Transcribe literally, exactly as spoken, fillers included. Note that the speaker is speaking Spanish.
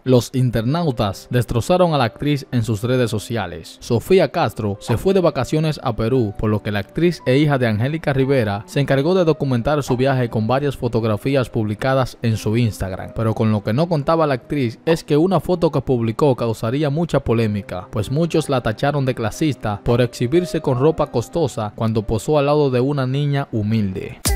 Los internautas destrozaron a la actriz en sus redes sociales. Sofía Castro se fue de vacaciones a Perú, por lo que la actriz e hija de Angélica Rivera se encargó de documentar su viaje con varias fotografías publicadas en su Instagram. Pero con lo que no contaba la actriz es que una foto que publicó causaría mucha polémica, pues muchos la tacharon de clasista por exhibirse con ropa costosa cuando posó al lado de una niña humilde.